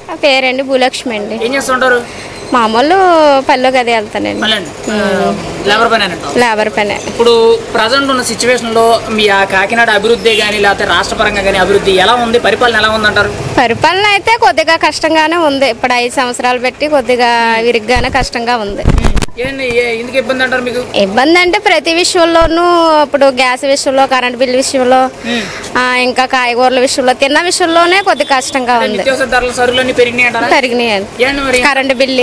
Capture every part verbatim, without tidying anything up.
పేరండి భూలక్ష్మి అండి. ఏం చేస్తుంటారు? మామూలు పనిలోకి అదే వెళ్తానండి. లేబర్ పని లేబర్ పని. ఇప్పుడు ప్రజెంట్ ఉన్న సిచ్యువేషన్ లో మీ ఆ కాకినాడ అభివృద్ధి కానీ లేకపోతే రాష్ట్ర పరంగా కానీ అభివృద్ధి ఎలా ఉంది, పరిపాలన ఎలా ఉందంటారు? పరిపాలన అయితే కొద్దిగా కష్టంగానే ఉంది. ఇప్పుడు ఐదు సంవత్సరాలు పెట్టి కొద్దిగా విరిగ్గానే కష్టంగా ఉంది. ఎందుకు ఇబ్బంది అంటారు మీకు? ఇబ్బంది అంటే ప్రతి విషయంలోనూ, ఇప్పుడు గ్యాస్ విషయంలో, కరెంట్ బిల్ విషయంలో, ఇంకా కాయగూరల విషయంలో, తిన్న విషయంలోనే కొద్దిగా కష్టంగా ఉంది. పెరిగినాయి. కరెంట్ బిల్లు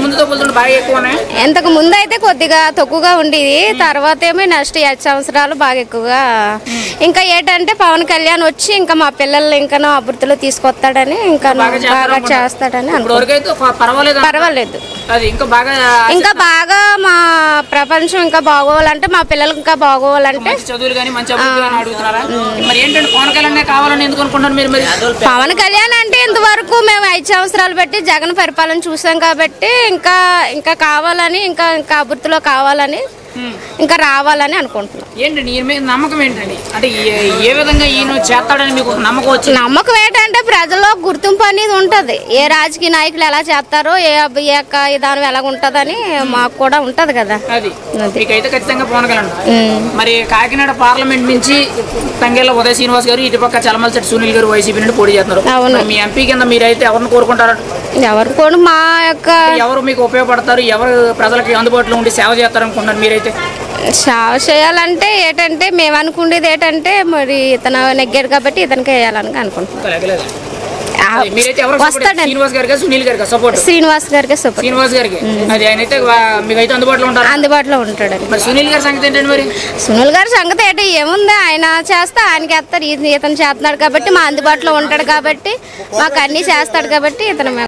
ఇంతకు ముందు అయితే కొద్దిగా తక్కువగా ఉండేది. తర్వాత ఏమో నెక్స్ట్ ఐదు సంవత్సరాలు బాగా ఎక్కువగా. ఇంకా ఏంటంటే పవన్ కళ్యాణ్ వచ్చి ఇంకా మా పిల్లలు ఇంకా అభివృద్ధిలో తీసుకొస్తాడని, ఇంకా బాగా చేస్తాడని పర్వాలేదు. ఇంకా బాగా మా ప్రపంచం ఇంకా బాగోవాలంటే, మా పిల్లలు ఇంకా బాగోవాలంటే పవన్ కళ్యాణ్ అంటే ఇంతవరకు మేము ఐదు సంవత్సరాలు బట్టి జగన్ పరిపాలన చూసాం కాబట్టి ఇంకా ఇంకా కావాలని, ఇంకా ఇంకా అభివృద్ధిలో కావాలని, ఇంకా రావాలని అనుకుంటున్నాం. ఏంటండి నమ్మకం ఏంటండి? అంటే ఏ విధంగా ఈయన చేస్తాడని మీకు నమ్మకం వచ్చింది? నమ్మకం ఏంటంటే ప్రజల్లో గుర్తింపు అనేది ఉంటది. ఏ రాజకీయ నాయకులు ఎలా చేస్తారో, ఏ యొక్క విధానం ఎలా ఉంటదని మాకు కూడా ఉంటది కదా. అది మీకైతే ఖచ్చితంగా పవన్ కళ్యాణ్. మరి కాకినాడ పార్లమెంట్ నుంచి తంగేళ్ళ ఉదయ శ్రీనివాస్ గారు, ఇటుపక్క చలమలశెట్టి సునీల్ గారు వైసీపీ నుండి పోటీ చేస్తున్నారు. అవును. మీ ఎంపీ కింద మీరైతే ఎవరిని కోరుకుంటారు? ఎవరు కూడా మా యొక్క ఎవరు మీకు ఉపయోగపడతారు, ఎవరు ప్రజలకి అందుబాటులో ఉండి సేవ చేస్తారు అనుకుంటున్నారు మీరైతే? సేవ చేయాలంటే ఏంటంటే మేము అనుకునేది ఏంటంటే మరి ఇతను నెగ్గాడు కాబట్టి ఇతనికి వేయాలని అనుకుంటున్నాం. శ్రీనివాస్ గారికి శ్రీనివాస్ గారికి అది ఆయన అయితే మీకైతే అందుబాటులో ఉంటారు? అందుబాటులో ఉంటాడు. మరి సునీల్ గారి సంగతి ఏంటండి? మరి సునీల్ గారి సంగతి ఏంటి ఏముంది, ఆయన చేస్తే ఆయనకి వేస్తారు. ఇతను చేస్తున్నాడు కాబట్టి మా అందుబాటులో ఉంటాడు కాబట్టి మాకు అన్ని చేస్తాడు కాబట్టి ఇతను